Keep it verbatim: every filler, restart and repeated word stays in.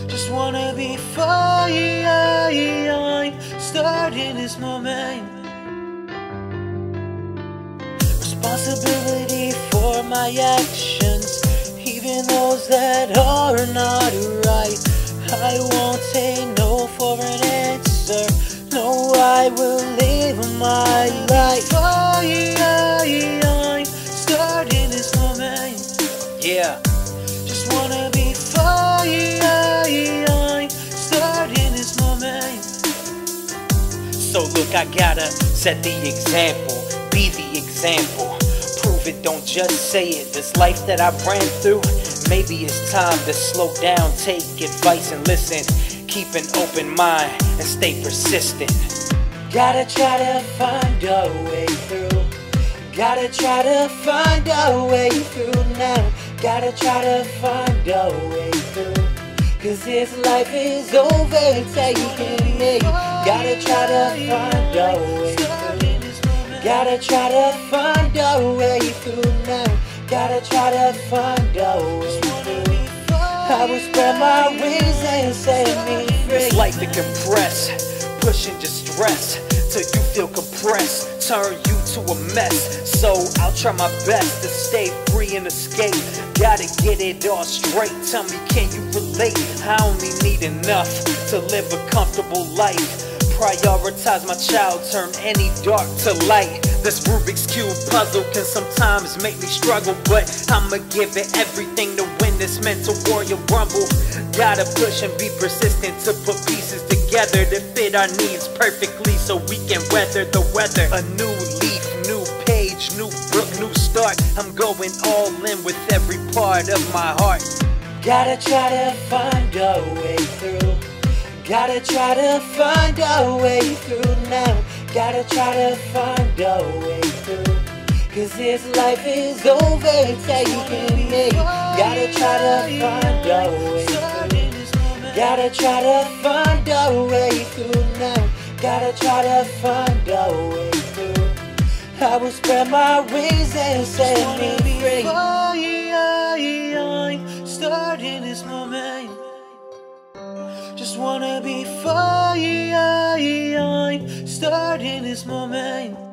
Just wanna be fine, starting this moment. Responsibility for my actions, even those that are not right. I won't say no for an answer. No, I will live my life. Starting this moment. Yeah. Just wanna be fine, starting this moment. So look, I gotta set the example, be the example. Prove it, don't just say it. This life that I ran through, maybe it's time to slow down, take advice and listen. Keep an open mind and stay persistent. Gotta try to find a way through. Gotta try to find a way through now. Gotta try to find a way through. Cause this life is overtaking me. Gotta try to find a way through. Gotta try to find a way through now. Gotta try to find a way through. I will spread my wings and set me free. This life to compress, pushing distress till you feel compressed, turn you to a mess. So I'll try my best to stay free and escape. Gotta get it all straight. Tell me, can you relate? I only need enough to live a comfortable life. Prioritize my child, turn any dark to light. This Rubik's Cube puzzle can sometimes make me struggle, but I'ma give it everything to win this mental warrior rumble. Gotta push and be persistent to put pieces together to fit our needs perfectly so we can weather the weather. A new leaf, new page, new book, new start. I'm going all in with every part of my heart. Gotta try to find a way through. Gotta try to find a way through now. Gotta try to find a way through. Cause this life is overtaking me. Gotta try to find a way through. Gotta try to find a way through now. Gotta try to find a way through. I will spread my wings and set me free. Starting this moment. Just wanna be fine, starting this moment.